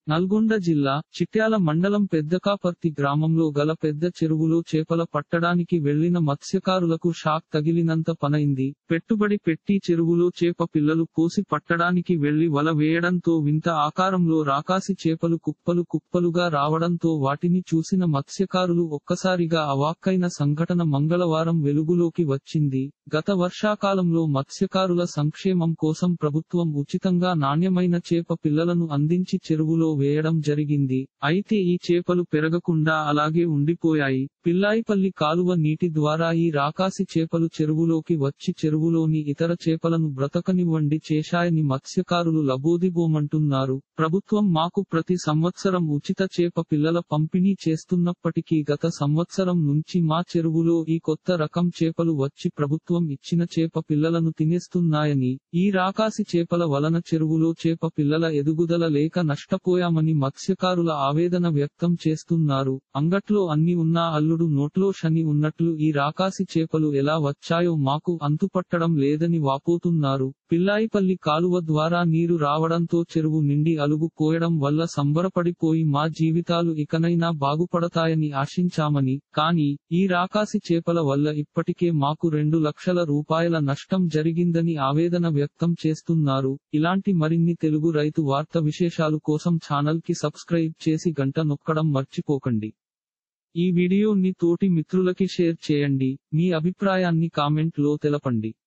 నల్గొండ జిల్లా చిట్యాల మండలం పెద్దకాపర్తి గ్రామంలో గల పెద్ద చెరువులో చేపల పట్టడానికి వెళ్లిన మత్స్యకారులకు షాక్ తగిలినంత పనైంది. పెట్టుబడి పెట్టి చెరువులో చేప పిల్లలు పోసి పట్టడానికి వెళ్లి వల వేయడంతో వింత ఆకారంలో రాకాసి చేపలు కుప్పలు కుప్పలుగా రావడంతో వాటిని చూసిన మత్స్యకారులు ఒక్కసారిగా అవాక్కైన సంఘటన మంగళవారం వెలుగులోకి వచ్చింది. గత వర్షాకాలంలో మత్స్యకారుల సంక్షేమం కోసం ప్రభుత్వం ఉచితంగా నాణ్యమైన చేప పిల్లలను అందించి చెరువులో వేయడం జరిగింది. అయితే ఈ చేపలు పెరగకుండా అలాగే ఉండిపోయాయి. పిల్లాయిపల్లి కాలువ నీటి ద్వారా ఈ రాకాసి చేపలు చెరువులోకి వచ్చి చెరువులోని ఇతర చేపలను బ్రతకనివ్వండి చేశాయని మత్స్యకారులు లబోదిబోమంటున్నారు. ప్రభుత్వం మాకు ప్రతి సంవత్సరం ఉచిత చేప పిల్లల పంపిణీ చేస్తున్నప్పటికీ గత సంవత్సరం నుంచి మా చెరువులో ఈ కొత్త రకం చేపలు వచ్చి ప్రభుత్వం ఇచ్చిన చేప పిల్లలను తినేస్తున్నాయని, ఈ రాకాసి చేపల వలన చెరువులో చేప పిల్లల ఎదుగుదల లేక నష్టపోయామని మత్స్యకారుల ఆవేదన వ్యక్తం చేస్తున్నారు. అంగట్లో అన్ని ఉన్నా అల్లుడు నోట్లో శని ఉన్నట్లు ఈ రాకాసి చేపలు ఎలా వచ్చాయో మాకు అంతుపట్టడం లేదని వాపోతున్నారు. పిల్లాయిపల్లి కాలువ ద్వారా నీరు రావడంతో చెరువు నిండి అలుగు పోయడం వల్ల సంబరపడిపోయి మా జీవితాలు ఇకనైనా బాగుపడతాయని ఆశించామని, కానీ ఈ రాకాసి చేపల వల్ల ఇప్పటికే మాకు 2 లక్షల రూపాయల నష్టం జరిగిందని ఆవేదన వ్యక్తం చేస్తున్నారు. ఇలాంటి మరిన్ని తెలుగు రైతు వార్త విశేషాలు కోసం ఛానల్ కి సబ్స్క్రైబ్ చేసి గంట నొక్కడం మర్చిపోకండి. ఈ వీడియోని తోటి మిత్రులకి షేర్ చేయండి. మీ అభిప్రాయాన్ని కామెంట్ లో తెలపండి.